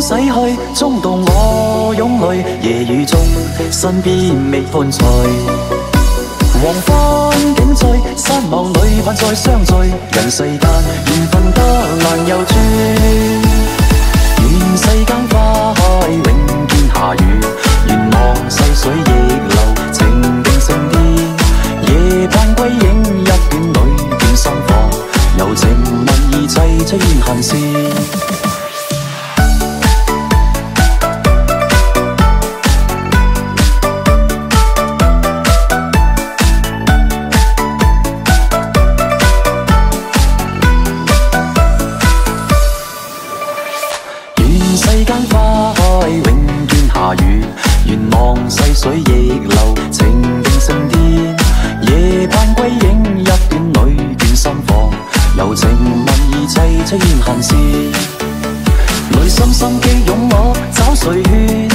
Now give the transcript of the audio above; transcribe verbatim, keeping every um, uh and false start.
逝去，中渡我擁淚，夜雨中身邊未伴隨。黃昏景醉，失望裏盼再相聚，人世間緣分得難猶住。願世間花開永見下雨，願望逝水逆流情定盛典。夜盼歸影，一卷裏卷心房，柔情蜜意砌出煙閒事。世間花開永見下雨，願望逝水逆流情定盛典。夜盼歸影，一卷裏卷心房，柔情蜜意砌出煙閒事。內心心機擁我找誰勸？